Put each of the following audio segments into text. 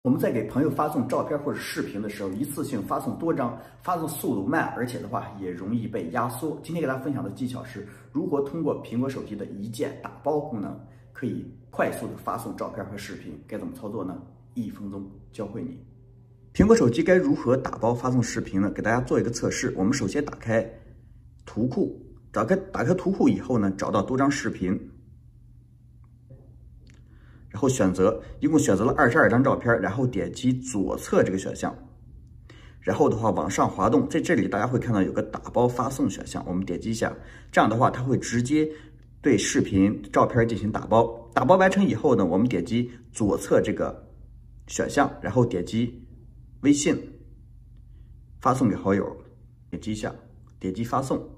我们在给朋友发送照片或者视频的时候，一次性发送多张，发送速度慢，而且的话也容易被压缩。今天给大家分享的技巧是如何通过苹果手机的一键打包功能，可以快速的发送照片和视频。该怎么操作呢？1分钟教会你。苹果手机该如何打包发送视频呢？给大家做一个测试。我们首先打开图库，打开图库以后呢，找到多张视频。然后一共选择了22张照片，然后点击左侧这个选项，然后的话往上滑动，在这里大家会看到有个打包发送选项，我们点击一下，这样的话它会直接对视频、照片进行打包。打包完成以后呢，我们点击左侧这个选项，然后点击微信发送给好友，点击一下，点击发送。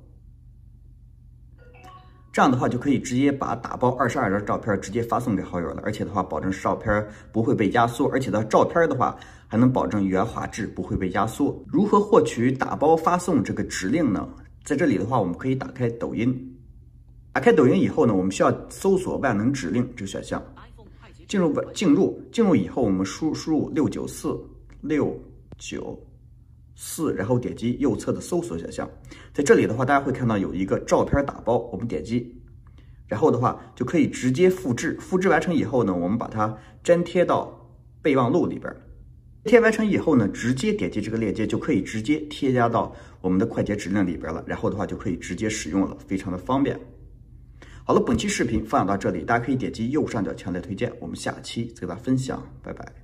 这样的话就可以直接把打包22张照片直接发送给好友了，而且的话保证照片不会被压缩，而且的照片的话还能保证原画质不会被压缩。如何获取打包发送这个指令呢？在这里的话，我们可以打开抖音。打开抖音以后呢，我们需要搜索万能指令这个选项，进入以后，我们输入694，然后点击右侧的搜索选项。在这里的话，大家会看到有一个照片打包，我们点击，然后的话就可以直接复制。复制完成以后呢，我们把它粘贴到备忘录里边。贴完成以后呢，直接点击这个链接就可以直接添加到我们的快捷指令里边了。然后的话就可以直接使用了，非常的方便。好了，本期视频分享到这里，大家可以点击右上角强烈推荐，我们下期再给大家分享，拜拜。